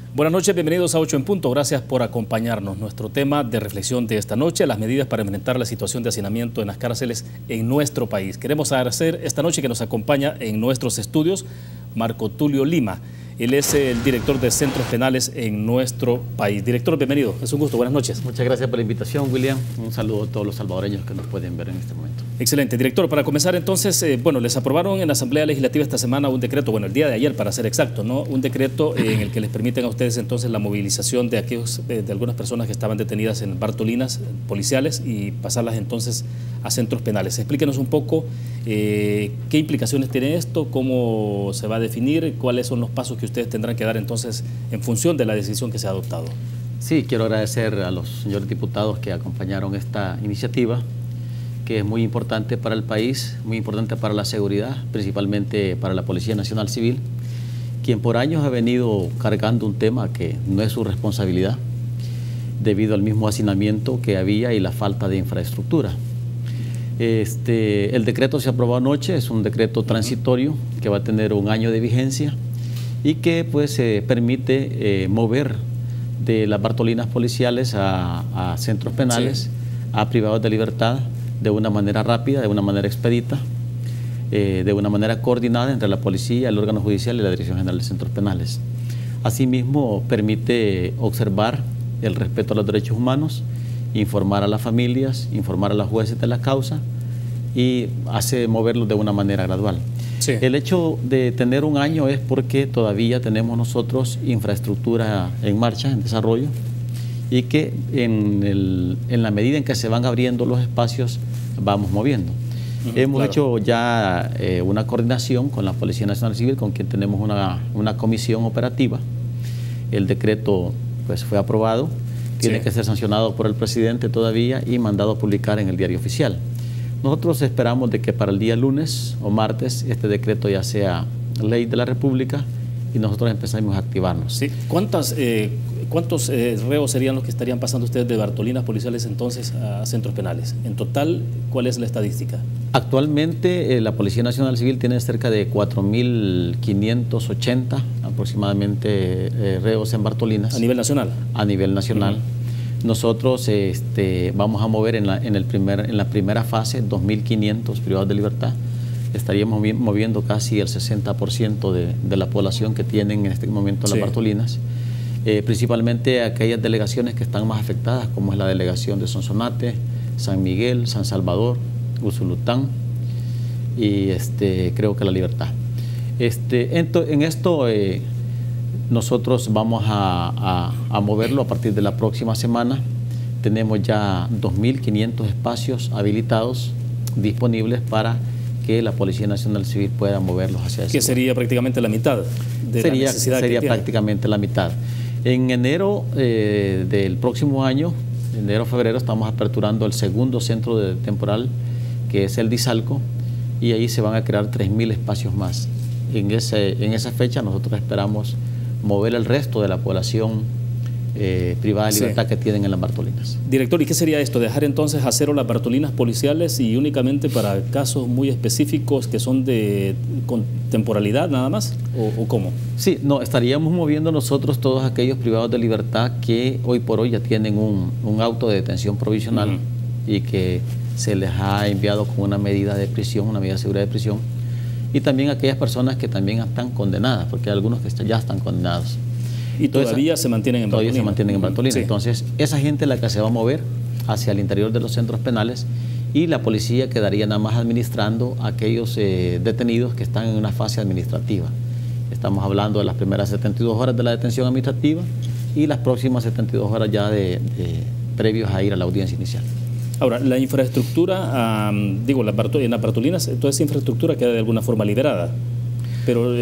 Buenas noches, bienvenidos a 8 en punto. Gracias por acompañarnos. Nuestro tema de reflexión de esta noche, las medidas para enfrentar la situación de hacinamiento en las cárceles en nuestro país. Queremos agradecer esta noche que nos acompaña en nuestros estudios Marco Tulio Lima. Él es el director de centros penales en nuestro país. Director, bienvenido. Es un gusto. Buenas noches. Muchas gracias por la invitación, William. Un saludo a todos los salvadoreños que nos pueden ver en este momento. Excelente. Director, para comenzar entonces, les aprobaron en la Asamblea Legislativa esta semana un decreto, el día de ayer para ser exacto, ¿no? Un decreto en el que les permiten a ustedes entonces la movilización de de algunas personas que estaban detenidas en Bartolinas policiales y pasarlas entonces a centros penales. Explíquenos un poco qué implicaciones tiene esto, cómo se va a definir, cuáles son los pasos que ustedes tendrán que dar entonces en función de la decisión que se ha adoptado. Sí, quiero agradecer a los señores diputados que acompañaron esta iniciativa, que es muy importante para el país, muy importante para la seguridad, principalmente para la Policía Nacional Civil, quien por años ha venido cargando un tema que no es su responsabilidad, debido al mismo hacinamiento que había y la falta de infraestructura. El decreto se aprobó anoche, es un decreto transitorio que va a tener un año de vigencia y que pues permite mover de las Bartolinas policiales a centros penales, sí, a privados de libertad, de una manera rápida, de una manera expedita, de una manera coordinada entre la policía, el órgano judicial y la Dirección General de Centros Penales. Asimismo, permite observar el respeto a los derechos humanos, informar a las familias, informar a los jueces de la causa y hace moverlos de una manera gradual. Sí. El hecho de tener un año es porque todavía tenemos nosotros infraestructura en marcha, en desarrollo, y que en la medida en que se van abriendo los espacios, vamos moviendo. Hemos hecho ya una coordinación con la Policía Nacional Civil, con quien tenemos una comisión operativa. El decreto pues, fue aprobado, tiene que ser sancionado por el presidente todavía y mandado a publicar en el Diario Oficial. Nosotros esperamos de que para el día lunes o martes este decreto ya sea ley de la República y nosotros empezamos a activarnos. Sí. ¿Cuántos reos serían los que estarían pasando ustedes de Bartolinas policiales entonces a centros penales? En total, ¿cuál es la estadística? Actualmente la Policía Nacional Civil tiene cerca de 4.580 aproximadamente reos en Bartolinas. ¿A nivel nacional? A nivel nacional. Nosotros vamos a mover en la primera fase 2.500 privados de libertad. Estaríamos moviendo casi el 60% de la población que tienen en este momento las Bartolinas. Principalmente aquellas delegaciones que están más afectadas, como es la delegación de Sonsonate, San Miguel, San Salvador, Usulután y creo que La Libertad. En esto nosotros vamos a moverlo a partir de la próxima semana. Tenemos ya 2.500 espacios habilitados, disponibles para que la Policía Nacional Civil pueda moverlos hacia ese lugar. Sería prácticamente la mitad de la necesidad que tiene. Sería prácticamente la mitad. En enero del próximo año, enero-febrero, estamos aperturando el segundo centro temporal, que es el Dizalco, y ahí se van a crear 3.000 espacios más. En esa fecha nosotros esperamos mover el resto de la población privada de libertad que tienen en las Bartolinas. Director, ¿y qué sería esto? ¿Dejar entonces a cero las Bartolinas policiales y únicamente para casos muy específicos que son con temporalidad nada más? ¿O cómo? Sí, no, estaríamos moviendo nosotros todos aquellos privados de libertad que hoy por hoy ya tienen un auto de detención provisional y que se les ha enviado con una medida de prisión, una medida de seguridad de prisión, y también aquellas personas que también están condenadas, porque hay algunos que ya están condenados. Y todavía se mantienen en Bartolinas. Todavía se mantienen en Bartolinas. Sí. Entonces, esa gente es la que se va a mover hacia el interior de los centros penales y la policía quedaría nada más administrando a aquellos detenidos que están en una fase administrativa. Estamos hablando de las primeras 72 horas de la detención administrativa y las próximas 72 horas ya previos a ir a la audiencia inicial. Ahora, la infraestructura, en las Bartolinas, toda esa infraestructura queda de alguna forma liberada, pero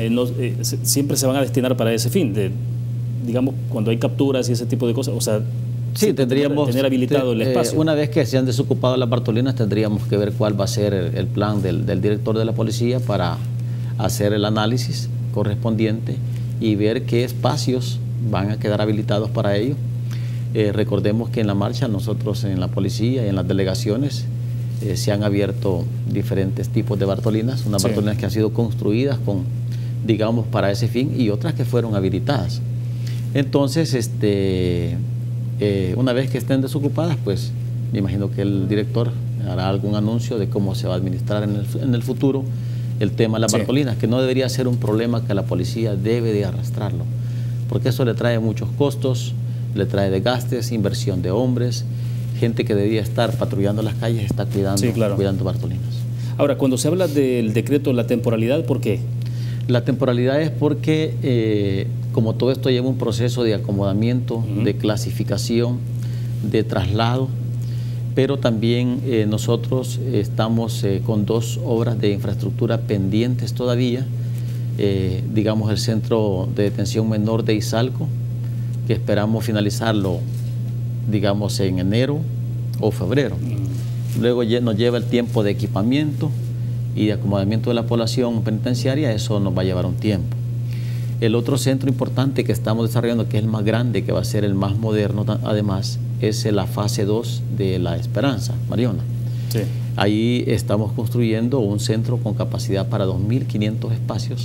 siempre se van a destinar para ese fin, digamos, cuando hay capturas y ese tipo de cosas, o sea, sí, tendríamos tener habilitado el espacio. Una vez que se han desocupado las Bartolinas, tendríamos que ver cuál va a ser el plan del director de la policía para hacer el análisis correspondiente y ver qué espacios van a quedar habilitados para ello. Recordemos que en la marcha nosotros en la policía y en las delegaciones se han abierto diferentes tipos de Bartolinas, unas Bartolinas que han sido construidas digamos, para ese fin y otras que fueron habilitadas. Entonces, una vez que estén desocupadas, pues me imagino que el director hará algún anuncio de cómo se va a administrar en el futuro el tema de las Bartolinas, que no debería ser un problema que la policía debe de arrastrarlo, porque eso le trae muchos costos, le trae desgastes, inversión de hombres, gente que debía estar patrullando las calles está cuidando Bartolinas. Ahora, cuando se habla del decreto, la temporalidad, ¿por qué? La temporalidad es porque, como todo esto lleva un proceso de acomodamiento, de clasificación, de traslado, pero también nosotros estamos con 2 obras de infraestructura pendientes todavía, digamos el Centro de Detención Menor de Izalco, que esperamos finalizarlo, digamos, en enero o febrero. Luego nos lleva el tiempo de equipamiento y de acomodamiento de la población penitenciaria, eso nos va a llevar un tiempo. El otro centro importante que estamos desarrollando, que es el más grande, que va a ser el más moderno además, es la fase 2 de La Esperanza, Mariona. Sí. Ahí estamos construyendo un centro con capacidad para 2.500 espacios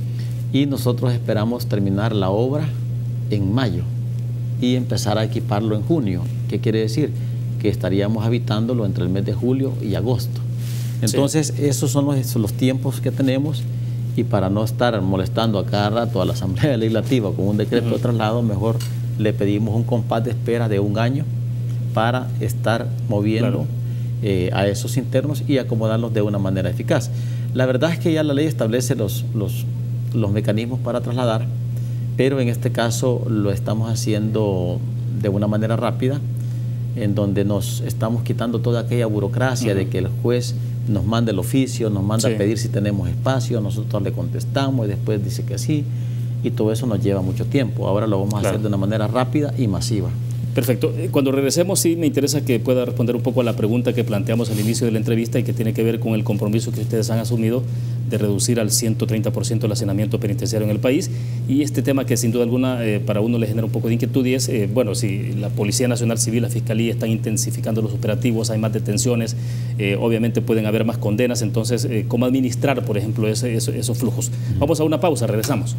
y nosotros esperamos terminar la obra en mayo y empezar a equiparlo en junio. ¿Qué quiere decir? Que estaríamos habitándolo entre el mes de julio y agosto. Entonces, esos son los tiempos que tenemos, y para no estar molestando a cada rato a la Asamblea Legislativa con un decreto de traslado, mejor le pedimos un compás de espera de 1 año para estar moviendo a esos internos y acomodarlos de una manera eficaz. La verdad es que ya la ley establece los mecanismos para trasladar, pero en este caso lo estamos haciendo de una manera rápida, en donde nos estamos quitando toda aquella burocracia de que el juez nos manda el oficio, nos manda a pedir si tenemos espacio, nosotros le contestamos y después dice que sí, y todo eso nos lleva mucho tiempo. Ahora lo vamos a hacer de una manera rápida y masiva. Perfecto. Cuando regresemos, sí me interesa que pueda responder un poco a la pregunta que planteamos al inicio de la entrevista y que tiene que ver con el compromiso que ustedes han asumido de reducir al 130% el hacinamiento penitenciario en el país, y este tema que sin duda alguna para uno le genera un poco de inquietud, y es, bueno, si la Policía Nacional Civil, la Fiscalía están intensificando los operativos, hay más detenciones, obviamente pueden haber más condenas, entonces, ¿cómo administrar, por ejemplo, esos flujos? Vamos a una pausa, regresamos.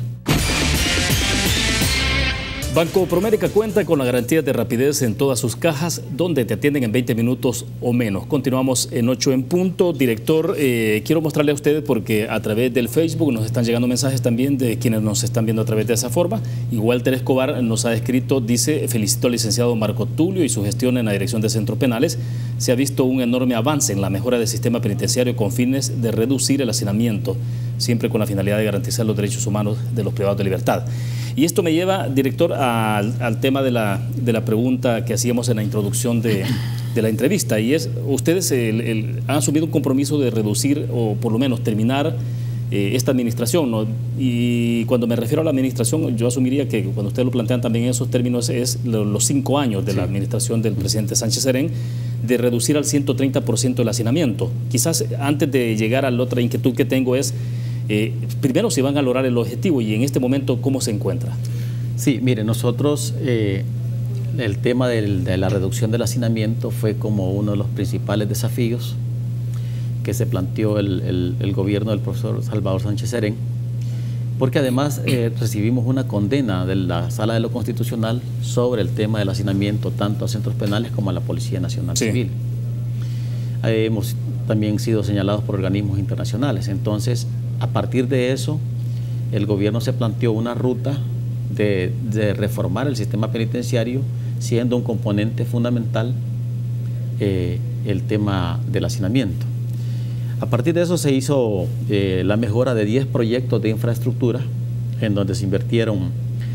Banco Promérica cuenta con la garantía de rapidez en todas sus cajas, donde te atienden en 20 minutos o menos. Continuamos en 8 en punto. Director, quiero mostrarle a ustedes, porque a través del Facebook nos están llegando mensajes también de quienes nos están viendo a través de esa forma. Y Walter Escobar nos ha escrito, dice: felicito al licenciado Marco Tulio y su gestión en la Dirección de Centros Penales. Se ha visto un enorme avance en la mejora del sistema penitenciario con fines de reducir el hacinamiento, siempre con la finalidad de garantizar los derechos humanos de los privados de libertad. Y esto me lleva, director, al tema de la pregunta que hacíamos en la introducción de la entrevista, y es, ustedes han asumido un compromiso de reducir o por lo menos terminar esta administración, ¿no? Y cuando me refiero a la administración, yo asumiría que cuando ustedes lo plantean también en esos términos es los 5 años de la administración del presidente Sánchez Serén, de reducir al 130% el hacinamiento. Quizás antes de llegar a la otra inquietud que tengo es, primero, si van a lograr el objetivo, y en este momento, ¿cómo se encuentra? Sí, mire, nosotros el tema de la reducción del hacinamiento fue como uno de los principales desafíos que se planteó el gobierno del profesor Salvador Sánchez Serén, porque además recibimos una condena de la Sala de lo Constitucional sobre el tema del hacinamiento tanto a centros penales como a la Policía Nacional Civil. Hemos también sido señalados por organismos internacionales. Entonces, a partir de eso, el gobierno se planteó una ruta de reformar el sistema penitenciario, siendo un componente fundamental el tema del hacinamiento. A partir de eso se hizo la mejora de 10 proyectos de infraestructura, en donde se invirtieron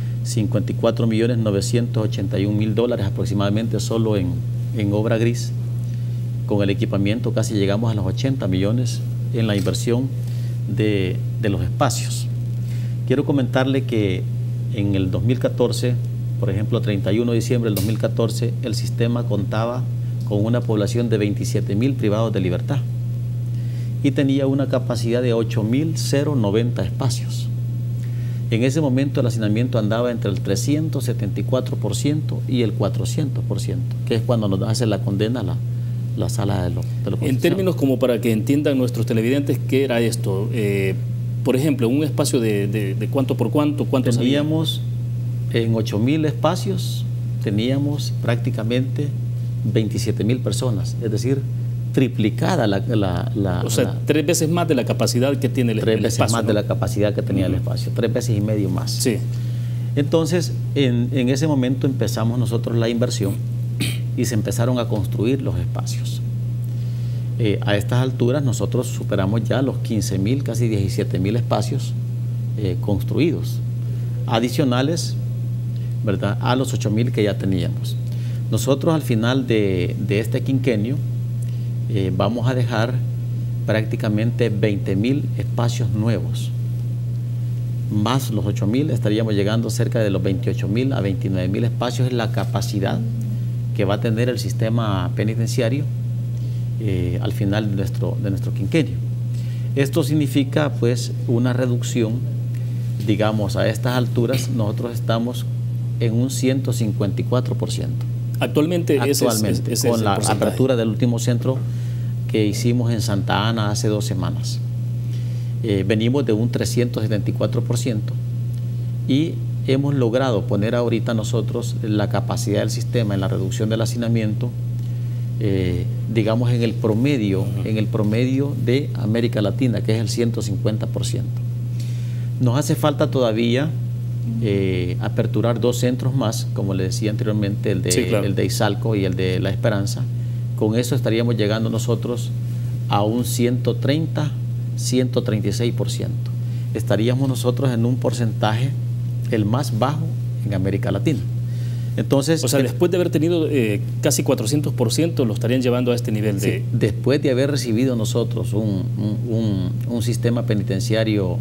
$54.981.000 aproximadamente solo en obra gris. Con el equipamiento casi llegamos a los 80 millones en la inversión de los espacios. Quiero comentarle que en el 2014, por ejemplo, 31 de diciembre del 2014, el sistema contaba con una población de 27.000 privados de libertad y tenía una capacidad de 8.090 espacios. En ese momento el hacinamiento andaba entre el 374% y el 400%, que es cuando nos hace la condena la Sala de lo Constitucional. En términos como para que entiendan nuestros televidentes, ¿qué era esto? Por ejemplo, un espacio de cuánto por cuánto, ¿cuántos teníamos En 8.000 espacios teníamos prácticamente 27.000 personas, es decir, triplicada o sea, 3 veces más de la capacidad que tiene el espacio. 3 veces más de la capacidad que tenía el espacio, 3 veces y medio más. Sí. Entonces, en ese momento empezamos nosotros la inversión y se empezaron a construir los espacios. A estas alturas nosotros superamos ya los 15.000, casi 17.000 espacios construidos, adicionales, ¿verdad?, a los 8.000 que ya teníamos. Nosotros al final de este quinquenio vamos a dejar prácticamente 20.000 espacios nuevos, más los 8.000, estaríamos llegando cerca de los 28.000 a 29.000 espacios, es la capacidad que va a tener el sistema penitenciario al final de nuestro quinquenio. Esto significa pues una reducción, digamos, a estas alturas nosotros estamos en un 154%. Actualmente con la apertura del último centro que hicimos en Santa Ana hace 2 semanas. Venimos de un 374% y hemos logrado poner ahorita nosotros la capacidad del sistema en la reducción del hacinamiento, digamos en el promedio de América Latina, que es el 150%. Nos hace falta todavía aperturar 2 centros más, como le decía anteriormente, el de Izalco y el de La Esperanza. Con eso estaríamos llegando nosotros a un 136%. Estaríamos nosotros en un porcentaje el más bajo en América Latina. Entonces, o sea, después de haber tenido casi 400%, lo estarían llevando a este nivel de... Sí, después de haber recibido nosotros un sistema penitenciario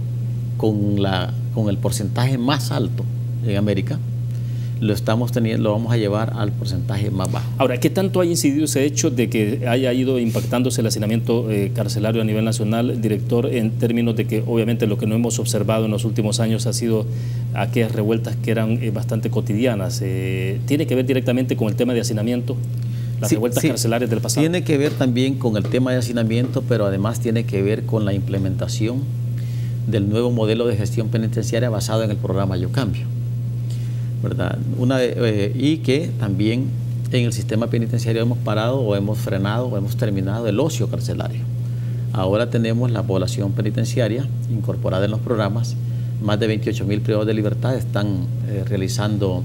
con el porcentaje más alto en América, lo vamos a llevar al porcentaje más bajo. Ahora, ¿qué tanto ha incidido ese hecho de que haya ido impactándose el hacinamiento carcelario a nivel nacional, director, en términos de que obviamente lo que no hemos observado en los últimos años ha sido aquellas revueltas que eran bastante cotidianas? ¿Tiene que ver directamente con el tema de hacinamiento? Las revueltas carcelarias del pasado. Tiene que ver también con el tema de hacinamiento, pero además tiene que ver con la implementación del nuevo modelo de gestión penitenciaria basado en el programa Yo Cambio, ¿verdad? Y que también en el sistema penitenciario hemos parado o hemos frenado o hemos terminado el ocio carcelario. Ahora tenemos la población penitenciaria incorporada en los programas. Más de 28.000 privados de libertad están realizando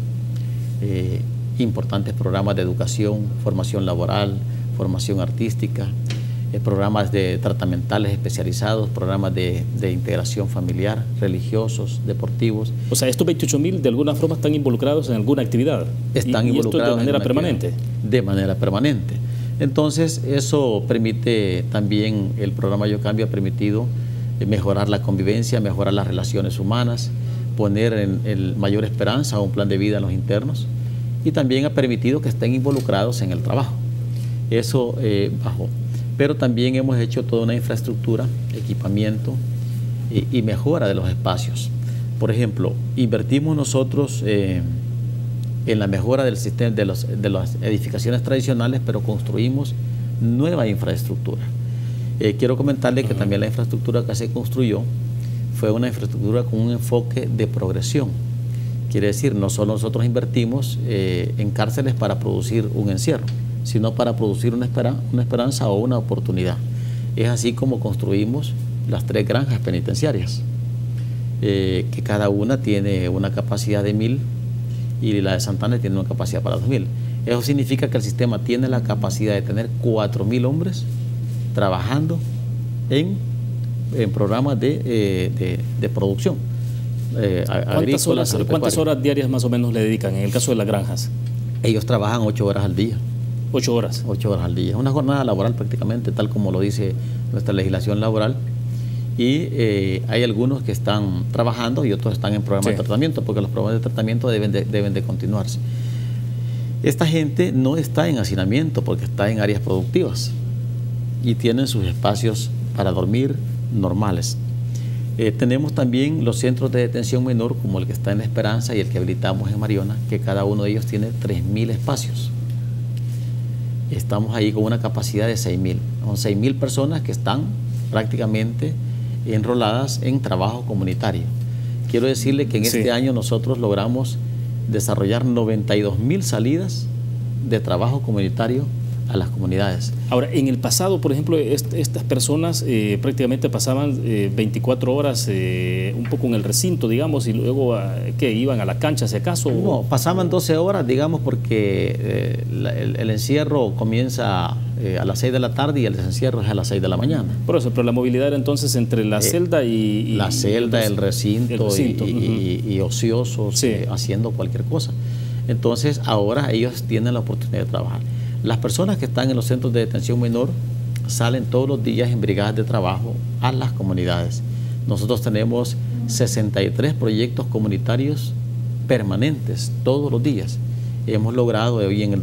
importantes programas de educación, formación laboral, formación artística, programas tratamentales especializados, programas de integración familiar, religiosos, deportivos. O sea, estos 28.000 de alguna forma están involucrados en alguna actividad. Están involucrados de manera permanente. De manera permanente. Entonces, eso permite también, el programa Yo Cambio ha permitido mejorar la convivencia, mejorar las relaciones humanas, poner en mayor esperanza a un plan de vida a los internos, y también ha permitido que estén involucrados en el trabajo. Eso bajó. Pero también hemos hecho toda una infraestructura, equipamiento y mejora de los espacios. Por ejemplo, invertimos nosotros en la mejora del sistema de las edificaciones tradicionales, pero construimos nueva infraestructura. Quiero comentarle que también la infraestructura que se construyó fue una infraestructura con un enfoque de progresión. Quiere decir, no solo nosotros invertimos en cárceles para producir un encierro, sino para producir una esperanza o una oportunidad. Es así como construimos las 3 granjas penitenciarias, que cada una tiene una capacidad de 1.000 y la de Santana tiene una capacidad para 2.000. Eso significa que el sistema tiene la capacidad de tener 4.000 hombres trabajando en programas de producción. ¿Cuántas horas diarias más o menos le dedican en el caso de las granjas? Ellos trabajan 8 horas al día. 8 horas. 8 horas al día. Es una jornada laboral prácticamente, tal como lo dice nuestra legislación laboral. Y hay algunos que están trabajando y otros están en programas de tratamiento, porque los programas de tratamiento deben de continuarse. Esta gente no está en hacinamiento porque está en áreas productivas y tienen sus espacios para dormir normales. Tenemos también los centros de detención menor, como el que está en La Esperanza y el que habilitamos en Mariona, que cada uno de ellos tiene 3.000 espacios. Estamos ahí con una capacidad de 6.000. Son 6.000 personas que están prácticamente enroladas en trabajo comunitario. Quiero decirle que en este año nosotros logramos desarrollar 92.000 salidas de trabajo comunitario a las comunidades. Ahora, en el pasado, por ejemplo, estas personas prácticamente pasaban 24 horas un poco en el recinto, digamos, y luego ¿qué? ¿Iban a la cancha, si acaso? No, pasaban 12 horas, digamos, porque el encierro comienza a las 6 de la tarde y el desencierro es a las 6 de la mañana. Por eso, pero la movilidad era entonces entre la celda y la celda, el recinto. Y ociosos, sí, haciendo cualquier cosa. Entonces, ahora ellos tienen la oportunidad de trabajar. Las personas que están en los centros de detención menor salen todos los días en brigadas de trabajo a las comunidades. Nosotros tenemos 63 proyectos comunitarios permanentes todos los días. Hemos logrado hoy en el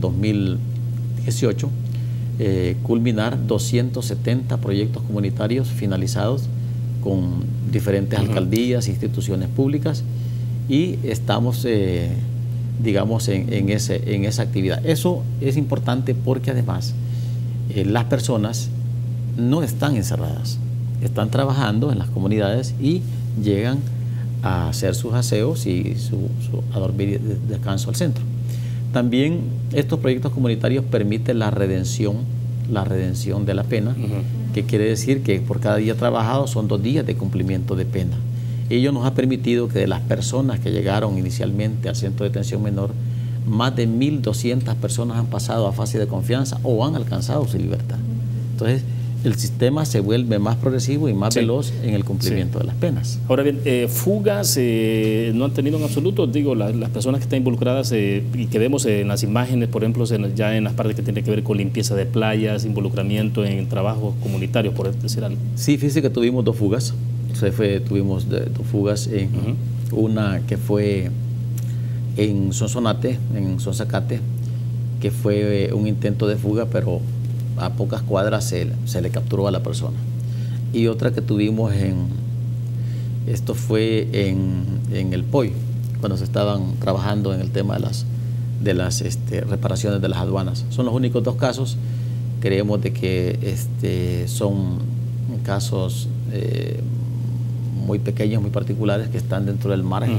2018 culminar 270 proyectos comunitarios finalizados con diferentes alcaldías, instituciones públicas, y estamos digamos, en esa actividad. Eso es importante porque además las personas no están encerradas, están trabajando en las comunidades y llegan a hacer sus aseos y a dormir y descanso al centro. También estos proyectos comunitarios permiten la redención de la pena, que quiere decir que por cada día trabajado son 2 días de cumplimiento de pena. Ello nos ha permitido que de las personas que llegaron inicialmente al centro de detención menor, más de 1.200 personas han pasado a fase de confianza o han alcanzado su libertad. Entonces, el sistema se vuelve más progresivo y más veloz en el cumplimiento de las penas. Ahora bien, fugas no han tenido en absoluto, digo, las personas que están involucradas y que vemos en las imágenes, por ejemplo, ya en las partes que tienen que ver con limpieza de playas, involucramiento en trabajos comunitarios, por decir algo. Sí, fíjese que tuvimos 2 fugas. Tuvimos 2 fugas, una que fue en Sonsonate, en Sonsacate, que fue un intento de fuga, pero a pocas cuadras se le capturó a la persona. Y otra que tuvimos esto fue en el POI, cuando se estaban trabajando en el tema de las reparaciones de las aduanas. Son los únicos 2 casos. Creemos de que son casos muy pequeños, muy particulares, que están dentro del margen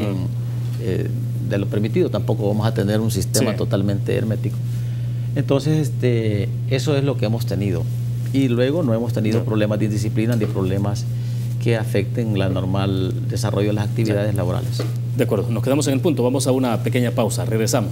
de lo permitido. Tampoco vamos a tener un sistema totalmente hermético. Entonces, eso es lo que hemos tenido. Y luego no hemos tenido problemas de indisciplina ni problemas que afecten el normal desarrollo de las actividades laborales. De acuerdo, nos quedamos en el punto. Vamos a una pequeña pausa. Regresamos.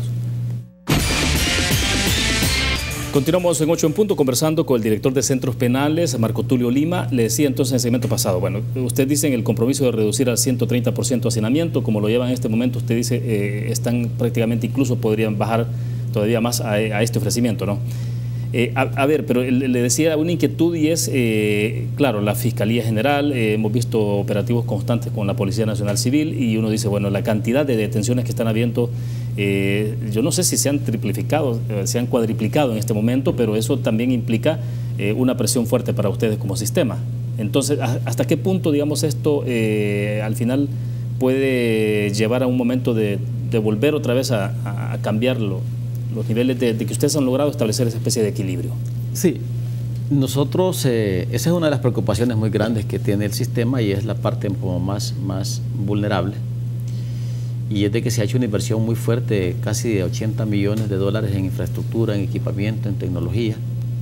Continuamos en 8 en punto conversando con el director de Centros Penales, Marco Tulio Lima. Le decía entonces en el segmento pasado, bueno, usted dice en el compromiso de reducir al 130% hacinamiento, como lo llevan en este momento, usted dice están prácticamente, incluso podrían bajar todavía más a este ofrecimiento, ¿no? A ver, pero le decía una inquietud y es, claro, la Fiscalía General, hemos visto operativos constantes con la Policía Nacional Civil y uno dice, bueno, la cantidad de detenciones que están habiendo, yo no sé si se han triplificado, se han cuadriplicado en este momento, pero eso también implica una presión fuerte para ustedes como sistema. Entonces, ¿hasta qué punto, digamos, esto al final puede llevar a un momento de volver otra vez a cambiarlo? Los niveles de que ustedes han logrado establecer esa especie de equilibrio. Sí, nosotros, esa es una de las preocupaciones muy grandes que tiene el sistema y es la parte como más vulnerable. Y es de que se ha hecho una inversión muy fuerte, casi de $80 millones en infraestructura, en equipamiento, en tecnología.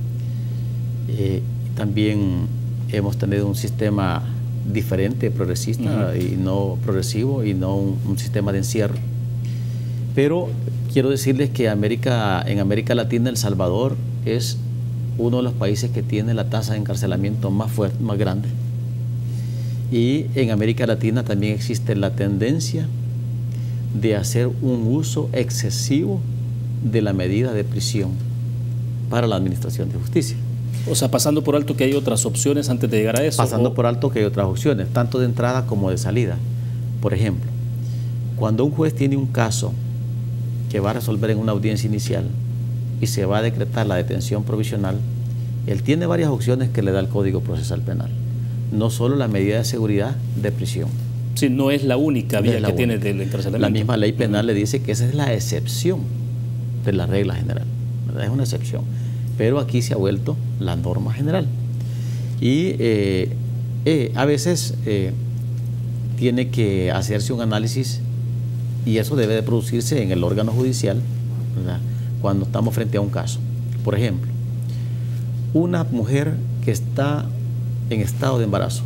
También hemos tenido un sistema diferente, progresista y no progresivo, y no un sistema de encierro. Pero quiero decirles que en América Latina, El Salvador es uno de los países que tiene la tasa de encarcelamiento más fuerte, más grande. Y en América Latina también existe la tendencia de hacer un uso excesivo de la medida de prisión para la administración de justicia. O sea, pasando por alto que hay otras opciones antes de llegar a eso. Pasando por alto que hay otras opciones, tanto de entrada como de salida. Por ejemplo, cuando un juez tiene un caso que va a resolver en una audiencia inicial y se va a decretar la detención provisional, él tiene varias opciones que le da el Código Procesal Penal, no solo la medida de seguridad de prisión. Sí, no es la única vía que tiene del encarcelamiento. La misma ley penal le dice que esa es la excepción de la regla general, ¿verdad? Es una excepción, pero aquí se ha vuelto la norma general. Y a veces tiene que hacerse un análisis Y eso debe de producirse en el órgano judicial, ¿verdad?, cuando estamos frente a un caso. Por ejemplo, una mujer que está en estado de embarazo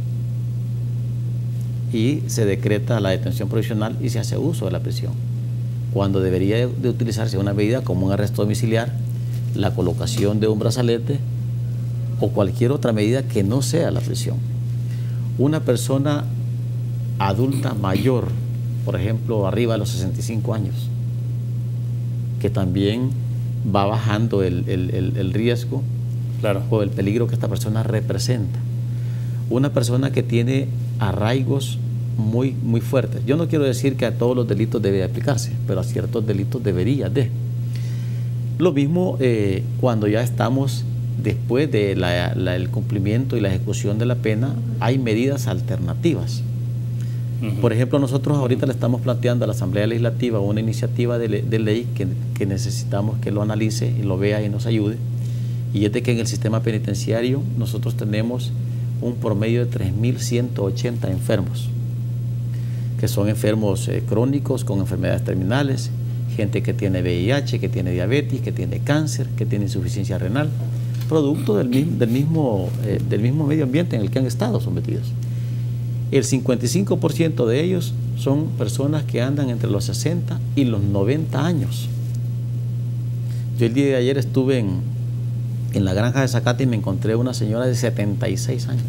y se decreta la detención provisional y se hace uso de la prisión, cuando debería de utilizarse una medida como un arresto domiciliar, la colocación de un brazalete o cualquier otra medida que no sea la prisión. Una persona adulta mayor, por ejemplo, arriba de los 65 años, que también va bajando el riesgo, claro, o el peligro que esta persona representa. Una persona que tiene arraigos muy fuertes. Yo no quiero decir que a todos los delitos debe aplicarse, pero a ciertos delitos debería de. Lo mismo cuando ya estamos después del cumplimiento y la ejecución de la pena, hay medidas alternativas. Por ejemplo, nosotros ahorita le estamos planteando a la Asamblea Legislativa una iniciativa de ley que necesitamos que lo analice y lo vea y nos ayude, y es de que en el sistema penitenciario nosotros tenemos un promedio de 3.180 enfermos, que son enfermos crónicos con enfermedades terminales, gente que tiene VIH, que tiene diabetes, que tiene cáncer, que tiene insuficiencia renal, producto del mismo medio ambiente en el que han estado sometidos. El 55% de ellos son personas que andan entre los 60 y los 90 años. Yo el día de ayer estuve en la granja de Zacate y me encontré una señora de 76 años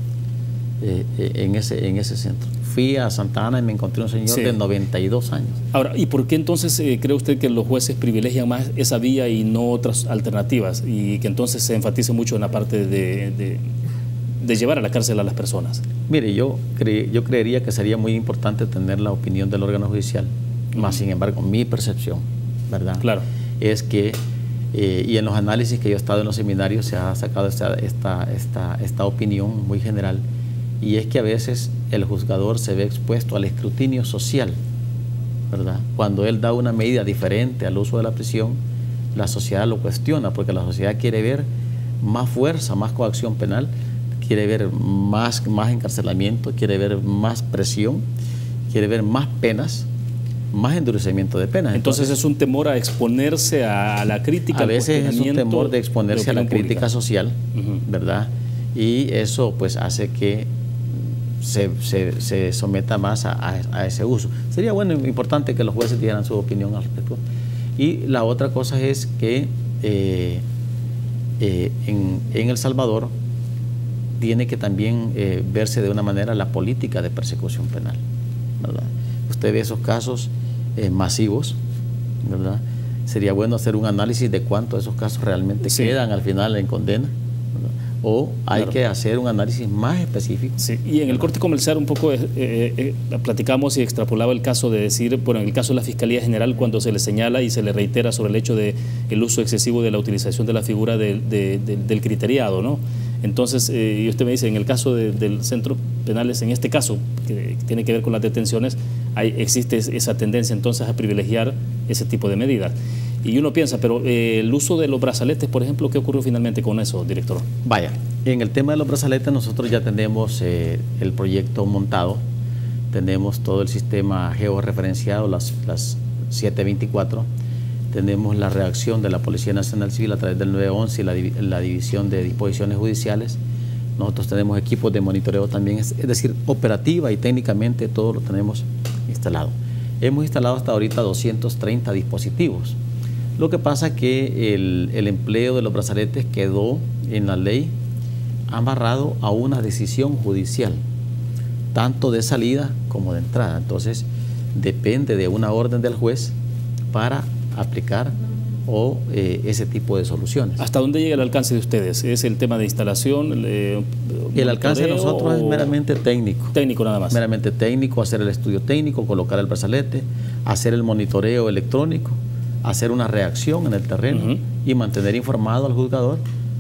en ese centro. Fui a Santa Ana y me encontré un señor de 92 años. Ahora, ¿y por qué entonces cree usted que los jueces privilegian más esa vía y no otras alternativas? Y que entonces se enfatice mucho en la parte de llevar a la cárcel a las personas. Mire, yo creería que sería muy importante tener la opinión del órgano judicial, más sin embargo, mi percepción, ¿verdad?, claro, es que, y en los análisis que yo he estado en los seminarios se ha sacado esta opinión muy general, y es que a veces el juzgador se ve expuesto al escrutinio social, ¿verdad? Cuando él da una medida diferente al uso de la prisión, la sociedad lo cuestiona, porque la sociedad quiere ver más fuerza, más coacción penal, quiere ver más encarcelamiento, quiere ver más presión, quiere ver más penas, más endurecimiento de penas. Entonces es un temor a exponerse a la crítica. A veces es un temor de exponerse a la crítica social, ¿verdad? Y eso pues hace que se someta más a ese uso. Sería bueno e importante que los jueces dieran su opinión al respecto. Y la otra cosa es que en El Salvador tiene que también verse de una manera la política de persecución penal, ¿verdad? Usted ve esos casos masivos, ¿verdad? Sería bueno hacer un análisis de cuántos de esos casos realmente quedan al final en condena, ¿verdad? O hay que hacer un análisis más específico. Sí. Y en el corte comercial un poco platicamos y extrapolaba el caso de decir, bueno, en el caso de la Fiscalía General, cuando se le señala y se le reitera sobre el hecho de el uso excesivo de la utilización de la figura del criteriado, ¿no? Entonces, y usted me dice, en el caso del centro penales, en este caso, que tiene que ver con las detenciones, existe esa tendencia entonces a privilegiar ese tipo de medidas. Y uno piensa, pero el uso de los brazaletes, por ejemplo, ¿qué ocurrió finalmente con eso, director? Vaya, en el tema de los brazaletes nosotros ya tenemos el proyecto montado, tenemos todo el sistema georreferenciado, las 724, tenemos la reacción de la Policía Nacional Civil a través del 911 y la División de Disposiciones Judiciales. Nosotros tenemos equipos de monitoreo también, es decir, operativa y técnicamente todo lo tenemos instalado. Hemos instalado hasta ahorita 230 dispositivos. Lo que pasa es que el empleo de los brazaletes quedó en la ley amarrado a una decisión judicial, tanto de salida como de entrada. Entonces, depende de una orden del juez para aplicar ese tipo de soluciones. ¿Hasta dónde llega el alcance de ustedes? ¿Es el tema de instalación? El alcance de nosotros es meramente técnico. Técnico nada más. Meramente técnico, hacer el estudio técnico, colocar el brazalete, hacer el monitoreo electrónico, hacer una reacción en el terreno y mantener informado al juzgador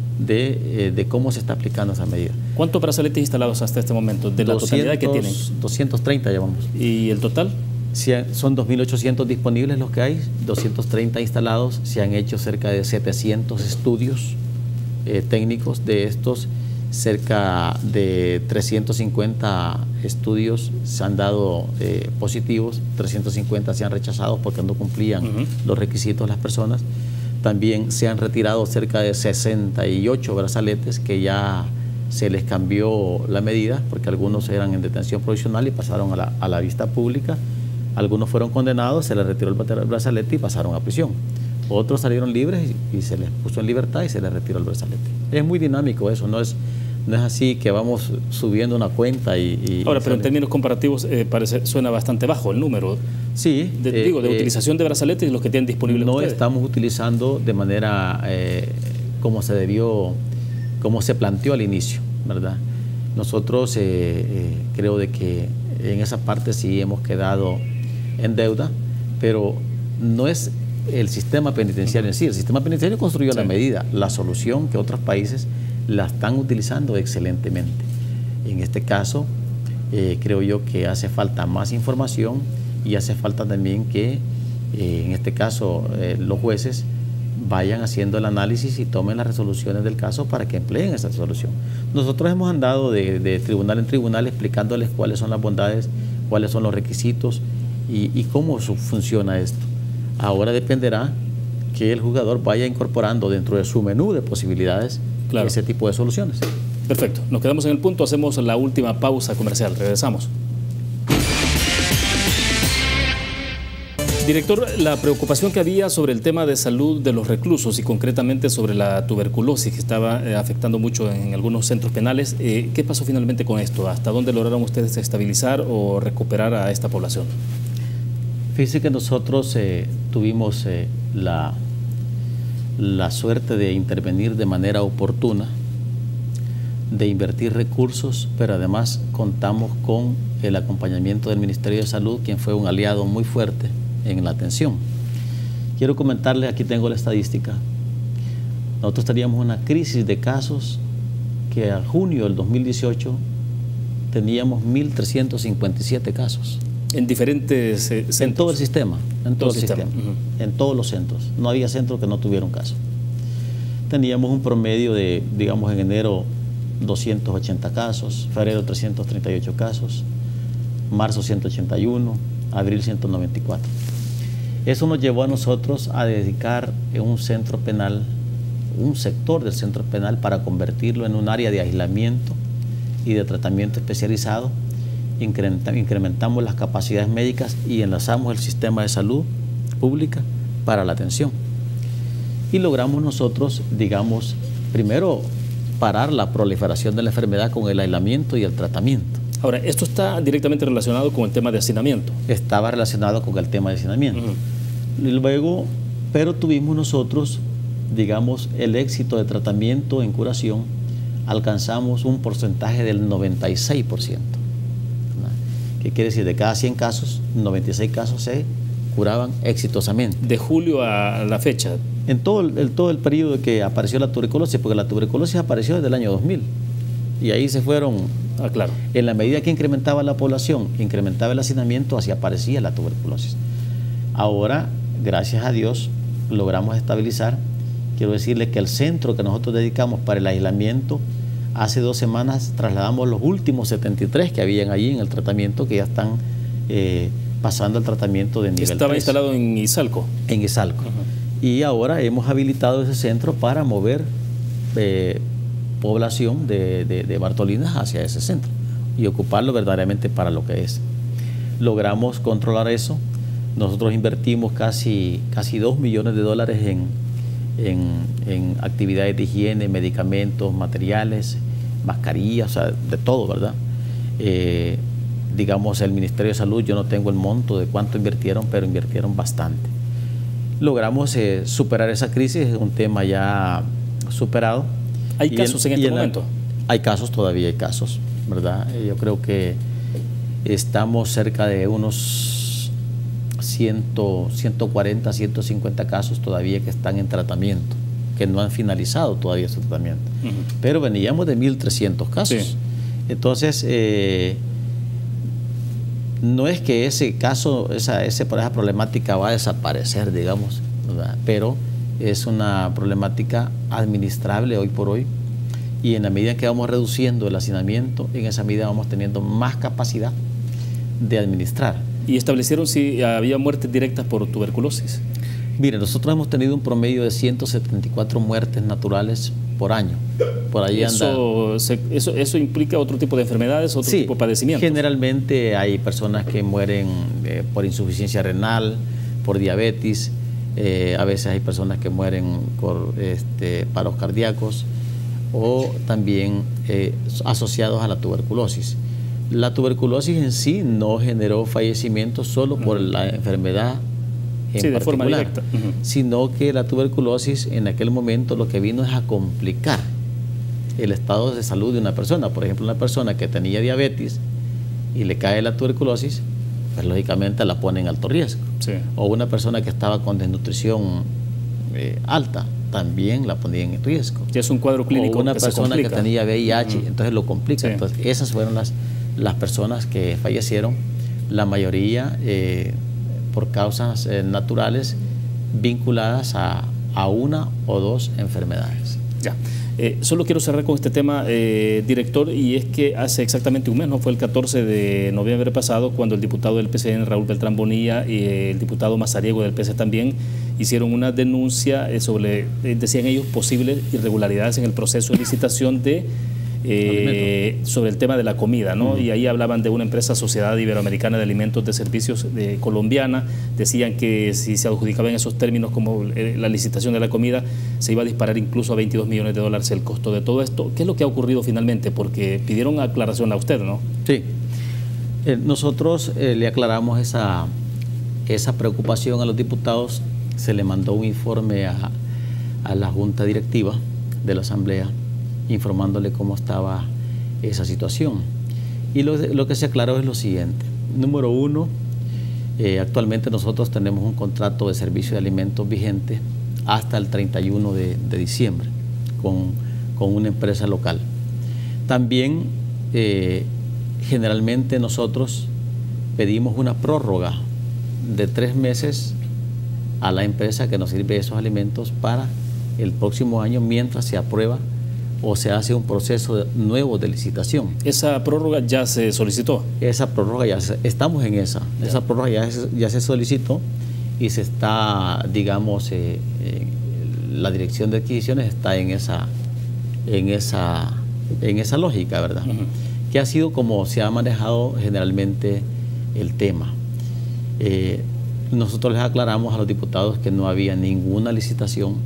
de cómo se está aplicando esa medida. ¿Cuántos brazaletes instalados hasta este momento? ¿De la totalidad que tienen? 230 llevamos. ¿Y el total? Son 2.800 disponibles los que hay, 230 instalados, se han hecho cerca de 700 estudios técnicos. De estos cerca de 350 estudios se han dado positivos, 350 se han rechazado porque no cumplían los requisitos las personas. También se han retirado cerca de 68 brazaletes que ya se les cambió la medida, porque algunos eran en detención provisional y pasaron a la vista pública. Algunos fueron condenados, se les retiró el brazalete y pasaron a prisión. Otros salieron libres y se les puso en libertad y se les retiró el brazalete. Es muy dinámico eso, no es así que vamos subiendo una cuenta Ahora, pero en términos comparativos suena bastante bajo el número. Sí. De utilización de brazaletes y los que tienen disponibles no ustedes. Estamos utilizando de manera como se planteó al inicio, ¿verdad? Nosotros creo de que en esa parte sí hemos quedado en deuda, pero no es el sistema penitenciario en sí. El sistema penitenciario construyó la medida, la solución que otros países la están utilizando excelentemente. En este caso, creo yo que hace falta más información y hace falta también que, en este caso, los jueces vayan haciendo el análisis y tomen las resoluciones del caso para que empleen esa resolución. Nosotros hemos andado de tribunal en tribunal explicándoles cuáles son las bondades, cuáles son los requisitos y cómo funciona esto. Ahora dependerá que el juzgador vaya incorporando dentro de su menú de posibilidades ese tipo de soluciones. Perfecto. Nos quedamos en el punto, hacemos la última pausa comercial. Regresamos. Director, la preocupación que había sobre el tema de salud de los reclusos y concretamente sobre la tuberculosis que estaba afectando mucho en algunos centros penales, ¿qué pasó finalmente con esto? ¿Hasta dónde lograron ustedes estabilizar o recuperar a esta población? Fíjense que nosotros tuvimos la suerte de intervenir de manera oportuna, de invertir recursos, pero además contamos con el acompañamiento del Ministerio de Salud, quien fue un aliado muy fuerte en la atención. Quiero comentarles, aquí tengo la estadística. Nosotros teníamos una crisis de casos que a junio del 2018 teníamos 1.357 casos. En diferentes centros. En todo el sistema, en todo el sistema, en todos los centros. No había centro que no tuviera un caso. Teníamos un promedio de, digamos, en enero 280 casos, febrero 338 casos, marzo 181, abril 194. Eso nos llevó a nosotros a dedicar un centro penal, un sector del centro penal para convertirlo en un área de aislamiento y de tratamiento especializado. Incrementamos las capacidades médicas y enlazamos el sistema de salud pública para la atención. Y logramos nosotros, digamos, primero parar la proliferación de la enfermedad con el aislamiento y el tratamiento. Ahora, ¿esto está directamente relacionado con el tema de hacinamiento? Estaba relacionado con el tema de hacinamiento. Y luego, pero tuvimos nosotros, digamos, el éxito de tratamiento en curación, alcanzamos un porcentaje del 96%. ¿Qué quiere decir? De cada 100 casos, 96 casos se curaban exitosamente. ¿De julio a la fecha? En todo el periodo que apareció la tuberculosis, porque la tuberculosis apareció desde el año 2000. Y ahí se fueron, claro. En la medida que incrementaba la población, incrementaba el hacinamiento, así aparecía la tuberculosis. Ahora, gracias a Dios, logramos estabilizar. Quiero decirle que el centro que nosotros dedicamos para el aislamiento, hace 2 semanas trasladamos los últimos 73 que habían allí en el tratamiento, que ya están pasando al tratamiento de nivel 3. Estaba instalado en Izalco. En Izalco. Y ahora hemos habilitado ese centro para mover población de Bartolinas hacia ese centro y ocuparlo verdaderamente para lo que es. Logramos controlar eso. Nosotros invertimos casi $2 millones en actividades de higiene, medicamentos, materiales, mascarillas, o sea, de todo, ¿verdad? Digamos, el Ministerio de Salud, yo no tengo el monto de cuánto invirtieron, pero invirtieron bastante. Logramos superar esa crisis, es un tema ya superado. ¿Hay casos en este momento? Hay casos, todavía hay casos, ¿verdad? Yo creo que estamos cerca de unos 140, 150 casos todavía que están en tratamiento, que no han finalizado todavía su tratamiento. Pero veníamos de 1.300 casos. Sí. Entonces, no es que ese caso, esa problemática va a desaparecer, digamos, ¿verdad? Pero es una problemática administrable hoy por hoy y en la medida que vamos reduciendo el hacinamiento, en esa medida vamos teniendo más capacidad de administrar. ¿Y establecieron si había muertes directas por tuberculosis? Mire, nosotros hemos tenido un promedio de 174 muertes naturales por año. Por ahí ¿Eso implica otro tipo de enfermedades, otro tipo de padecimientos? Generalmente hay personas que mueren por insuficiencia renal, por diabetes, a veces hay personas que mueren por paros cardíacos o también asociados a la tuberculosis. La tuberculosis en sí no generó fallecimientos solo por la enfermedad de forma directa, sino que la tuberculosis en aquel momento lo que vino es a complicar el estado de salud de una persona. Por ejemplo, una persona que tenía diabetes y le cae la tuberculosis, pues lógicamente la pone en alto riesgo. Sí. O una persona que estaba con desnutrición alta, también la ponía en riesgo. Ya es un cuadro clínico. O una persona que tenía VIH, entonces lo complica. Sí. Entonces, esas fueron las personas que fallecieron, la mayoría por causas naturales vinculadas a una o dos enfermedades. Ya. Solo quiero cerrar con este tema, director, y es que hace exactamente un mes, ¿no? Fue el 14 de noviembre pasado, cuando el diputado del PCN, Raúl Beltrán Bonilla, y el diputado Mazariego del PC también, hicieron una denuncia sobre, decían ellos, posibles irregularidades en el proceso de licitación sobre el tema de la comida, ¿no? Y ahí hablaban de una empresa, Sociedad Iberoamericana de Alimentos de Servicios colombiana. Decían que si se adjudicaban esos términos como la licitación de la comida, se iba a disparar incluso a $22 millones el costo de todo esto. ¿Qué es lo que ha ocurrido finalmente? Porque pidieron aclaración a usted, ¿no? Sí. Nosotros le aclaramos esa preocupación a los diputados. Se le mandó un informe a la Junta Directiva de la Asamblea, informándole cómo estaba esa situación. Y lo que se aclaró es lo siguiente. Número uno, actualmente nosotros tenemos un contrato de servicio de alimentos vigente hasta el 31 de diciembre con una empresa local. También generalmente nosotros pedimos una prórroga de 3 meses a la empresa que nos sirve esos alimentos para el próximo año mientras se aprueba o se hace un proceso nuevo de licitación. ¿Esa prórroga ya se solicitó? Esa prórroga estamos en esa. Ya. Esa prórroga ya se solicitó y se está, digamos, la dirección de adquisiciones está en esa lógica, ¿verdad? Que ha sido como se ha manejado generalmente el tema. Nosotros les aclaramos a los diputados que no había ninguna licitación,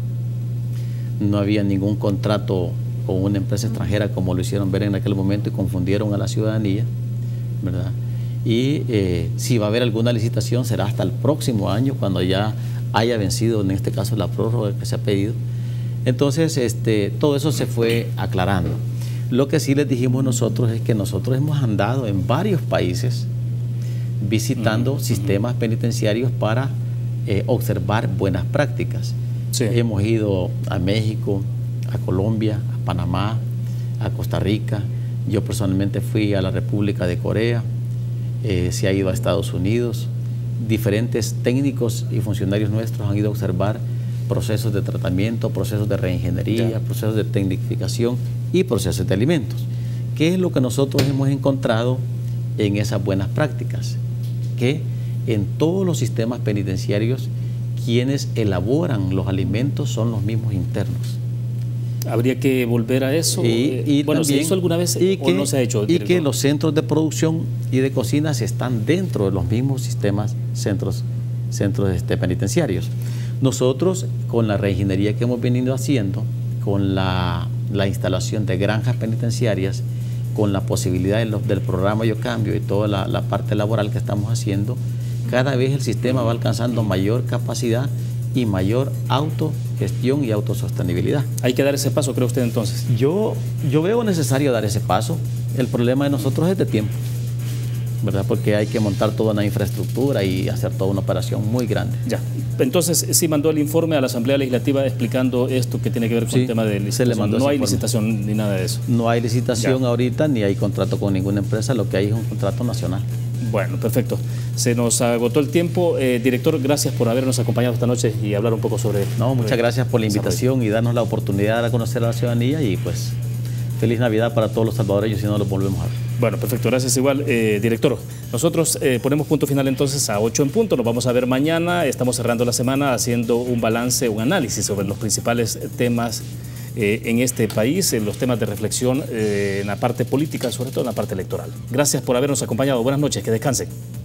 no había ningún contrato con una empresa extranjera como lo hicieron ver en aquel momento y confundieron a la ciudadanía, ¿verdad? Y si va a haber alguna licitación será hasta el próximo año cuando ya haya vencido, en este caso, la prórroga que se ha pedido. Entonces, todo eso se fue aclarando. Lo que sí les dijimos nosotros es que nosotros hemos andado en varios países visitando sistemas penitenciarios para observar buenas prácticas. Sí. Hemos ido a México, a Colombia, a Panamá, a Costa Rica. Yo personalmente fui a la República de Corea, se ha ido a Estados Unidos. Diferentes técnicos y funcionarios nuestros han ido a observar procesos de tratamiento, procesos de reingeniería, procesos de tecnificación y procesos de alimentos. ¿Qué es lo que nosotros hemos encontrado en esas buenas prácticas? Que en todos los sistemas penitenciarios quienes elaboran los alimentos son los mismos internos. ¿Habría que volver a eso? Y bueno, ¿se hizo alguna vez o no se ha hecho? Y que los centros de producción y de cocinas están dentro de los mismos sistemas, centros penitenciarios. Nosotros, con la reingeniería que hemos venido haciendo, con la instalación de granjas penitenciarias, con la posibilidad del programa Yo Cambio y toda la parte laboral que estamos haciendo, cada vez el sistema va alcanzando mayor capacidad y mayor autogestión y autosostenibilidad. ¿Hay que dar ese paso, cree usted, entonces? Yo veo necesario dar ese paso. El problema de nosotros es de tiempo, ¿verdad? Porque hay que montar toda una infraestructura y hacer toda una operación muy grande. Ya. Entonces, sí mandó el informe a la Asamblea Legislativa explicando esto que tiene que ver con el tema de licitación. No hay licitación ni nada de eso. No hay licitación ahorita, ni hay contrato con ninguna empresa. Lo que hay es un contrato nacional. Bueno, perfecto. Se nos agotó el tiempo. Director, gracias por habernos acompañado esta noche y hablar un poco sobre... No, muchas gracias por la invitación y darnos la oportunidad de dar a conocer a la ciudadanía y pues feliz Navidad para todos los salvadoreños si no los volvemos a ver. Bueno, perfecto, gracias igual. Director, nosotros ponemos punto final entonces a 8 en punto, nos vamos a ver mañana, estamos cerrando la semana haciendo un balance, un análisis sobre los principales temas en este país, en los temas de reflexión en la parte política, sobre todo en la parte electoral. Gracias por habernos acompañado, buenas noches, que descansen.